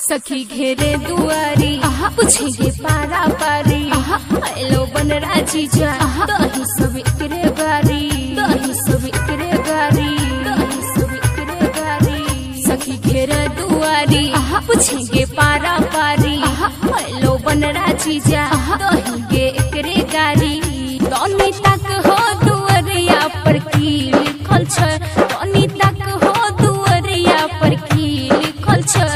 सखी घेरे दुआरी पूछेंगे पारा पारी हेलो बन राजी जा दही सब एकरे गारी दही सब एकरे गारी दही सब एकरे गारी सखी घेरे दुआरी पूछेंगे पारा पारी हेलो बन राजी जा दही गे एकरे गारी तनी तक हो दुआरिया पर की लिखल छ तनी तक हो दुआरिया पर की लिखल छ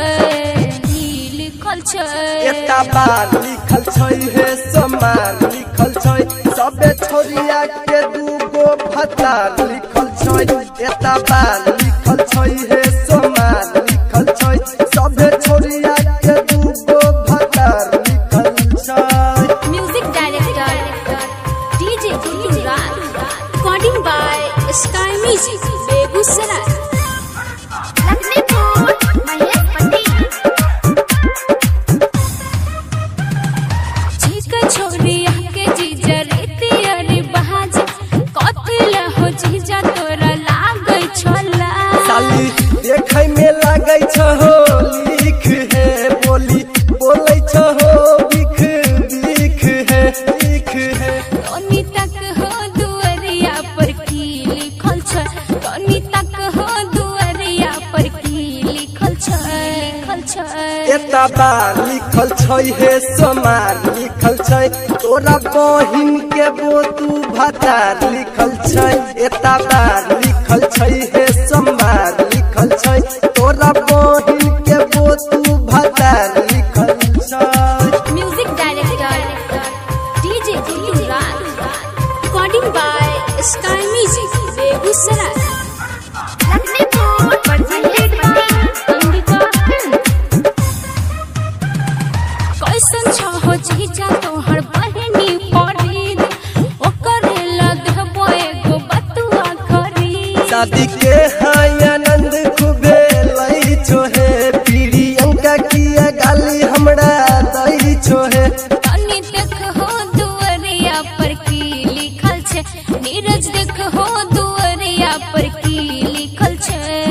एता बार लिखल छै हे समान लिखल छै सबे छोरिया के दूगो भतार लिखल छै एता बार लिखल छै हे समान लिखल छै सबे छोरिया के दूगो भतार लिखल छै। Music director DJ Gulraj recording by sky music Begusarai. देखे में लगे हो लिख है बोली बोले हो बिख बिख है लिख है तनी तक हो दुआरिया पर की लिखल छ तनी तक हो दुआरिया पर की लिखल छ एता बार लिखल छै हे समार लिखल छै तोरा बहिन के बोतू भतार लिखल छै एता बार लिखल छै हे समार लिखल छै तोरा बहिन के बोतू भतार लिखल छै। Music director DJ Gulraj recording by sky music Begusarai. कैसन छ हो जीजा तोहर बहनी पड़ी ओकरे लगबो एगो बतुआ खरी शादी के हाय आनंद खूबे लई छो है प्रियंका किया गाली हमरा दई छो है तनी देख हो दुआरिया पर की लिखल छै नीरज देख हो दुआरिया पर की लिखल छै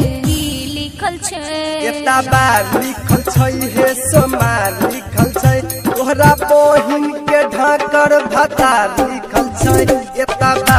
एता बार लिखल छै हे समार लिखल छै तोहरा बहिन के ढाकर भतार लिखल छै एता